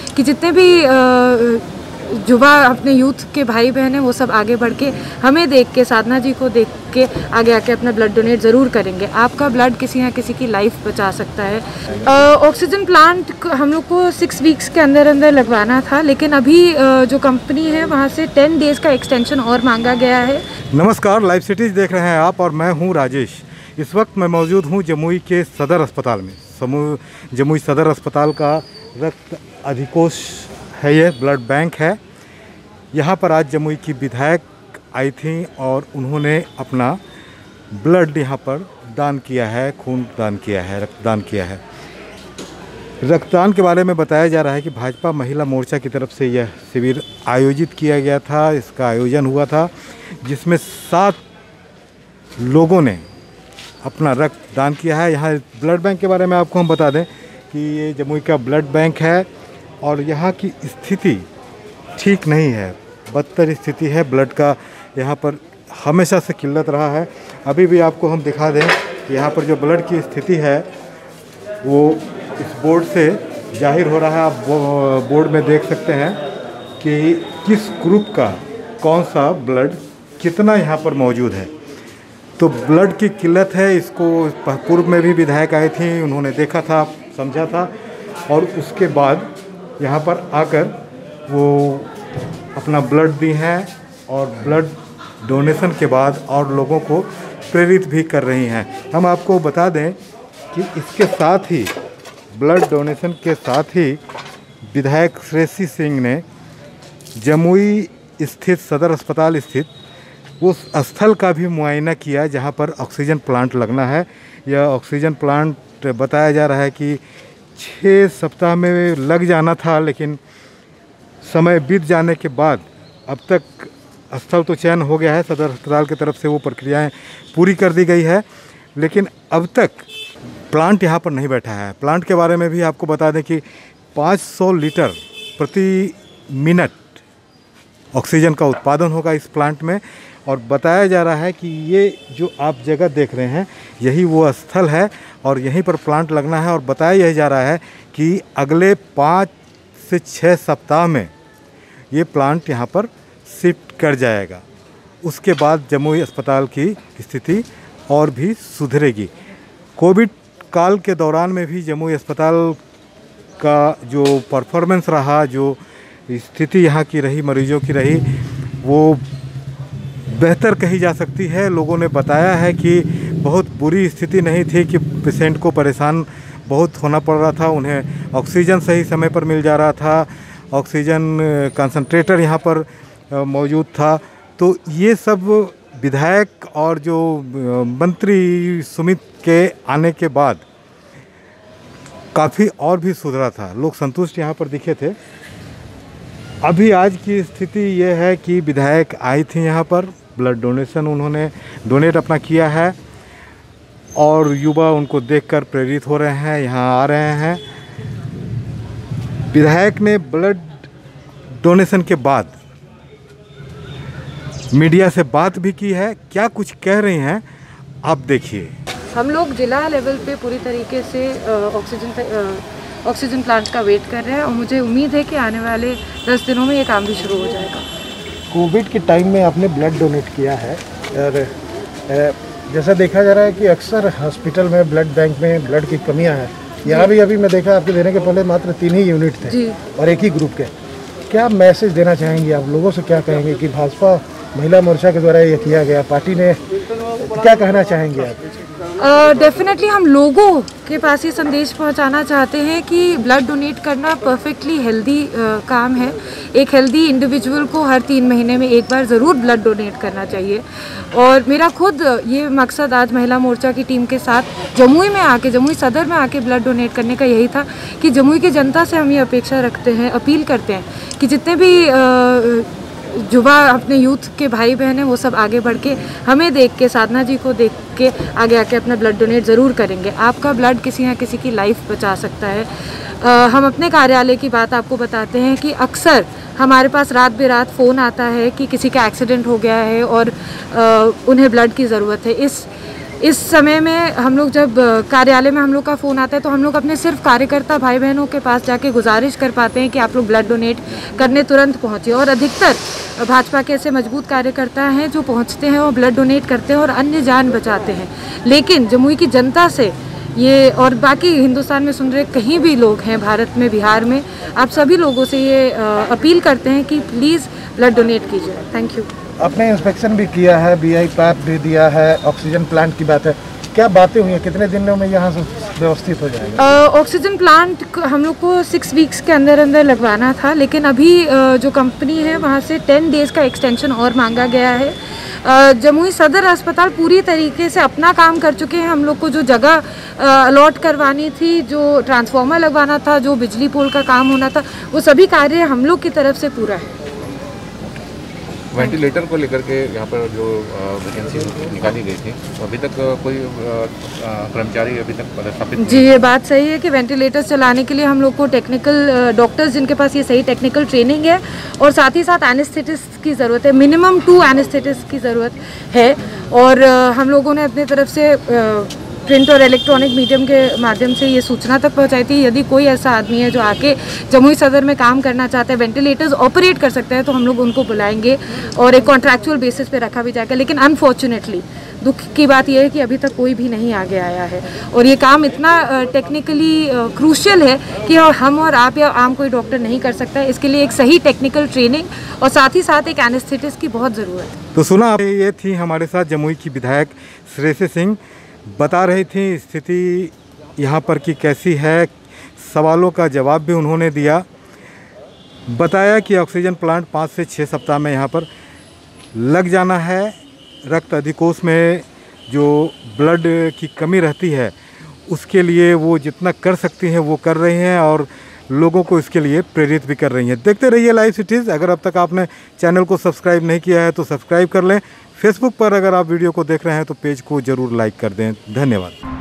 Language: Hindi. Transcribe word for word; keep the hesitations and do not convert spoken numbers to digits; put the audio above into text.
कि जितने भी युवा अपने यूथ के भाई बहन हैं वो सब आगे बढ़ के हमें देख के, साधना जी को देख के आगे आके अपना ब्लड डोनेट ज़रूर करेंगे। आपका ब्लड किसी ना किसी की लाइफ बचा सकता है। ऑक्सीजन प्लांट हम लोग को सिक्स वीक्स के अंदर अंदर लगवाना था, लेकिन अभी uh, जो कंपनी है वहाँ से टेन डेज़ का एक्सटेंशन और मांगा गया है। नमस्कार, लाइव सिटीज़ देख रहे हैं आप और मैं हूँ राजेश। इस वक्त मैं मौजूद हूँ जमुई के सदर अस्पताल में। समूह जमुई सदर अस्पताल का रक्त अधिकोष है, ये ब्लड बैंक है। यहाँ पर आज जमुई की विधायक आई थी और उन्होंने अपना ब्लड यहाँ पर दान किया है, खून दान किया है, रक्तदान किया है। रक्तदान के बारे में बताया जा रहा है कि भाजपा महिला मोर्चा की तरफ से यह शिविर आयोजित किया गया था। इसका आयोजन हुआ था जिसमें सात लोगों ने अपना रक्त दान किया है। यहाँ ब्लड बैंक के बारे में आपको हम बता दें कि ये जमुई का ब्लड बैंक है और यहाँ की स्थिति ठीक नहीं है, बदतर स्थिति है ब्लड का। यहाँ पर हमेशा से किल्लत रहा है। अभी भी आपको हम दिखा दें कि यहाँ पर जो ब्लड की स्थिति है वो इस बोर्ड से जाहिर हो रहा है। आप बोर्ड में देख सकते हैं कि किस ग्रुप का कौन सा ब्लड कितना यहाँ पर मौजूद है। तो ब्लड की किल्लत है। इसको पूर्व में भी विधायक आए थे, उन्होंने देखा था, समझा था और उसके बाद यहाँ पर आकर वो अपना ब्लड दी हैं और ब्लड डोनेशन के बाद और लोगों को प्रेरित भी कर रही हैं। हम आपको बता दें कि इसके साथ ही ब्लड डोनेशन के साथ ही विधायक श्रेयसी सिंह ने जमुई स्थित सदर अस्पताल स्थित उस स्थल का भी मुआयना किया जहां पर ऑक्सीजन प्लांट लगना है। यह ऑक्सीजन प्लांट बताया जा रहा है कि छः सप्ताह में लग जाना था, लेकिन समय बीत जाने के बाद अब तक स्थल तो चयन हो गया है। सदर अस्पताल की तरफ से वो प्रक्रियाएं पूरी कर दी गई है, लेकिन अब तक प्लांट यहाँ पर नहीं बैठा है। प्लांट के बारे में भी आपको बता दें कि पाँच सौ लीटर प्रति मिनट ऑक्सीजन का उत्पादन होगा इस प्लांट में। और बताया जा रहा है कि ये जो आप जगह देख रहे हैं यही वो स्थल है और यहीं पर प्लांट लगना है। और बताया यही जा रहा है कि अगले पाँच से छः सप्ताह में ये प्लांट यहाँ पर शिफ्ट कर जाएगा। उसके बाद जमुई अस्पताल की स्थिति और भी सुधरेगी। कोविड काल के दौरान में भी जमुई अस्पताल का जो परफॉर्मेंस रहा, जो स्थिति यहाँ की रही, मरीजों की रही, वो बेहतर कही जा सकती है। लोगों ने बताया है कि बहुत बुरी स्थिति नहीं थी, कि पेशेंट को परेशान बहुत होना पड़ रहा था। उन्हें ऑक्सीजन सही समय पर मिल जा रहा था, ऑक्सीजन कंसंट्रेटर यहाँ पर मौजूद था। तो ये सब विधायक और जो मंत्री सुमित के आने के बाद काफ़ी और भी सुधरा था। लोग संतुष्ट यहाँ पर दिखे थे। अभी आज की स्थिति ये है कि विधायक आई थी यहाँ पर, ब्लड डोनेशन उन्होंने डोनेट अपना किया है और युवा उनको देखकर प्रेरित हो रहे हैं, यहाँ आ रहे हैं। विधायक ने ब्लड डोनेशन के बाद मीडिया से बात भी की है। क्या कुछ कह रही हैं आप देखिए। हम लोग जिला लेवल पे पूरी तरीके से ऑक्सीजन ऑक्सीजन प्लांट का वेट कर रहे हैं और मुझे उम्मीद है कि आने वाले दस दिनों में ये काम भी शुरू हो जाएगा। कोविड के टाइम में आपने ब्लड डोनेट किया है और जैसा देखा जा रहा है कि अक्सर हॉस्पिटल में ब्लड बैंक में ब्लड की कमियां हैं। यहाँ भी अभी मैं देखा आपके देने के पहले मात्र तीन ही यूनिट थे और एक ही ग्रुप के। क्या मैसेज देना चाहेंगे आप लोगों से? क्या कहेंगे कि भाजपा महिला मोर्चा के द्वारा ये किया गया, पार्टी ने क्या कहना चाहेंगे आप? डेफिनेटली uh, हम लोगों के पास ये संदेश पहुंचाना चाहते हैं कि ब्लड डोनेट करना परफेक्टली हेल्दी uh, काम है। एक हेल्दी इंडिविजुअल को हर तीन महीने में एक बार ज़रूर ब्लड डोनेट करना चाहिए। और मेरा खुद ये मकसद आज महिला मोर्चा की टीम के साथ जमुई में आके, जमुई सदर में आके ब्लड डोनेट करने का यही था कि जमुई की जनता से हम ये अपेक्षा रखते हैं, अपील करते हैं कि जितने भी uh, युवा अपने यूथ के भाई बहन हैं वो सब आगे बढ़ के हमें देख के, साधना जी को देख के आगे आके अपना ब्लड डोनेट ज़रूर करेंगे। आपका ब्लड किसी ना किसी की लाइफ बचा सकता है। आ, हम अपने कार्यालय की बात आपको बताते हैं कि अक्सर हमारे पास रात बेरात फ़ोन आता है कि किसी का एक्सीडेंट हो गया है और आ, उन्हें ब्लड की ज़रूरत है। इस इस समय में हम लोग जब कार्यालय में हम लोग का फ़ोन आता है तो हम लोग अपने सिर्फ कार्यकर्ता भाई बहनों के पास जाके गुजारिश कर पाते हैं कि आप लोग ब्लड डोनेट करने तुरंत पहुँचे। और अधिकतर भाजपा के ऐसे मजबूत कार्यकर्ता हैं जो पहुँचते हैं और ब्लड डोनेट करते हैं और अन्य जान बचाते हैं। लेकिन जमुई की जनता से ये और बाकी हिंदुस्तान में सुन रहे कहीं भी लोग हैं, भारत में, बिहार में, आप सभी लोगों से ये अपील करते हैं कि प्लीज़ ब्लड डोनेट कीजिए। Thank you. आपने इंस्पेक्शन भी किया है, बीआई पैप भी दिया है, ऑक्सीजन प्लांट की बात है, क्या बातें हुई हैं, कितने दिनों में यहाँ से व्यवस्थित हो जाएगा? ऑक्सीजन प्लांट हम लोग को सिक्स वीक्स के अंदर अंदर लगवाना था, लेकिन अभी uh, जो कंपनी है वहाँ से टेन डेज़ का एक्सटेंशन और मांगा गया है। uh, जमुई सदर अस्पताल पूरी तरीके से अपना काम कर चुके हैं। हम लोग को जो जगह अलॉट uh, करवानी थी, जो ट्रांसफार्मर लगवाना था, जो बिजली पोल का काम होना था, वो सभी कार्य हम लोग की तरफ से पूरा है। वेंटिलेटर को लेकर के यहाँ पर जो वैकेंसी निकाली गई थी, तो अभी तक कोई कर्मचारी अभी तक पदस्थापित? जी, ये बात सही है कि वेंटिलेटर चलाने के लिए हम लोग को टेक्निकल डॉक्टर्स जिनके पास ये सही टेक्निकल ट्रेनिंग है और साथ ही साथ एनेस्थेटिस्ट की ज़रूरत है, मिनिमम टू एनेस्थेटिस्ट की ज़रूरत है। और हम लोगों ने अपनी तरफ से प्रिंट और इलेक्ट्रॉनिक मीडियम के माध्यम से ये सूचना तक पहुंचाई थी, यदि कोई ऐसा आदमी है जो आके जमुई सदर में काम करना चाहता है, वेंटिलेटर्स ऑपरेट कर सकते हैं, तो हम लोग उनको बुलाएंगे और एक कॉन्ट्रैक्चुअल बेसिस पे रखा भी जाएगा। लेकिन अनफॉर्चुनेटली दुख की बात यह है कि अभी तक कोई भी नहीं आगे आया है और ये काम इतना टेक्निकली क्रूशियल है कि हम और आप या आम कोई डॉक्टर नहीं कर सकता है। इसके लिए एक सही टेक्निकल ट्रेनिंग और साथ ही साथ एक एनेस्थेटिस्ट की बहुत ज़रूरत है। तो सुना, ये थी हमारे साथ जमुई की विधायक श्रेयसी सिंह, बता रही थी स्थिति यहाँ पर की कैसी है। सवालों का जवाब भी उन्होंने दिया। बताया कि ऑक्सीजन प्लांट पाँच से छः सप्ताह में यहाँ पर लग जाना है। रक्त अधिकोष में जो ब्लड की कमी रहती है उसके लिए वो जितना कर सकती हैं वो कर रही हैं और लोगों को इसके लिए प्रेरित भी कर रही हैं। देखते रहिए लाइव सिटीज़। अगर अब तक आपने चैनल को सब्सक्राइब नहीं किया है तो सब्सक्राइब कर लें। फेसबुक पर अगर आप वीडियो को देख रहे हैं तो पेज को ज़रूर लाइक कर दें। धन्यवाद।